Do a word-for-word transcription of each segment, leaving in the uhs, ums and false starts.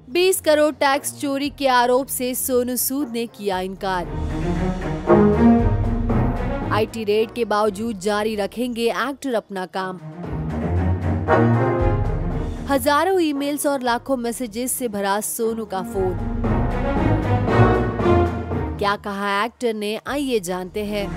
बीस करोड़ टैक्स चोरी के आरोप से सोनू सूद ने किया इनकार। आईटी रेड के बावजूद जारी रखेंगे एक्टर अपना काम। हजारों ईमेल्स और लाखों मैसेजेस से भरा सोनू का फोन। क्या कहा एक्टर ने, आइए जानते हैं।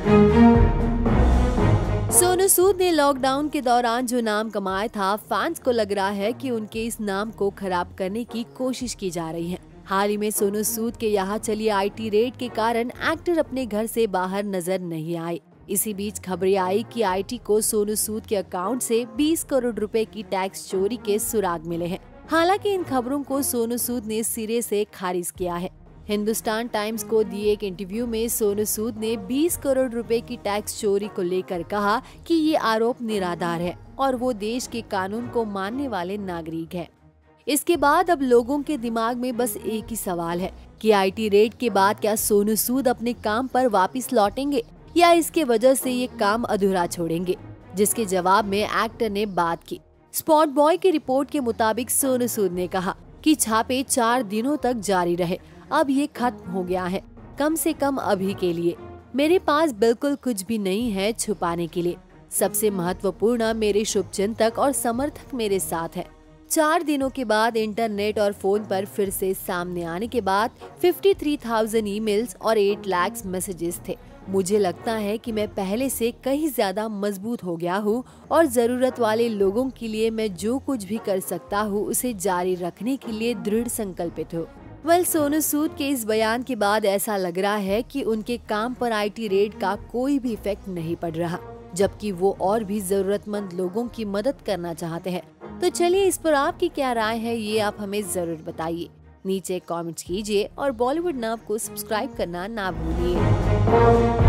सोनू सूद ने लॉकडाउन के दौरान जो नाम कमाया था, फैंस को लग रहा है कि उनके इस नाम को खराब करने की कोशिश की जा रही है। हाल ही में सोनू सूद के यहाँ चली आईटी रेड के कारण एक्टर अपने घर से बाहर नजर नहीं आए। इसी बीच खबरें आई कि आईटी को सोनू सूद के अकाउंट से बीस करोड़ रुपए की टैक्स चोरी के सुराग मिले हैं। हालांकि इन खबरों को सोनू सूद ने सिरे से खारिज किया है। हिंदुस्तान टाइम्स को दिए एक इंटरव्यू में सोनू सूद ने बीस करोड़ रुपए की टैक्स चोरी को लेकर कहा कि ये आरोप निराधार है और वो देश के कानून को मानने वाले नागरिक हैं। इसके बाद अब लोगों के दिमाग में बस एक ही सवाल है कि आईटी रेड के बाद क्या सोनू सूद अपने काम पर वापस लौटेंगे या इसके वजह से ये काम अधूरा छोड़ेंगे, जिसके जवाब में एक्टर ने बात की। स्पॉट बॉय की रिपोर्ट के मुताबिक सोनू सूद ने कहा कि छापे चार दिनों तक जारी रहे, अब ये खत्म हो गया है, कम से कम अभी के लिए। मेरे पास बिल्कुल कुछ भी नहीं है छुपाने के लिए। सबसे महत्वपूर्ण मेरे शुभचिंतक और समर्थक मेरे साथ है। चार दिनों के बाद इंटरनेट और फोन पर फिर से सामने आने के बाद तिरेपन हज़ार ईमेल्स और आठ लाख मैसेजेस थे। मुझे लगता है कि मैं पहले से कहीं ज्यादा मजबूत हो गया हूँ और जरूरत वाले लोगों के लिए मैं जो कुछ भी कर सकता हूँ उसे जारी रखने के लिए दृढ़ संकल्पित हूँ। वेल, सोनू सूद के इस बयान के बाद ऐसा लग रहा है कि उनके काम पर आईटी रेड का कोई भी इफेक्ट नहीं पड़ रहा, जबकि वो और भी जरूरतमंद लोगों की मदद करना चाहते हैं। तो चलिए, इस पर आपकी क्या राय है, ये आप हमें जरूर बताइए। नीचे कमेंट्स कीजिए और बॉलीवुड नाव को सब्सक्राइब करना ना भूलिए।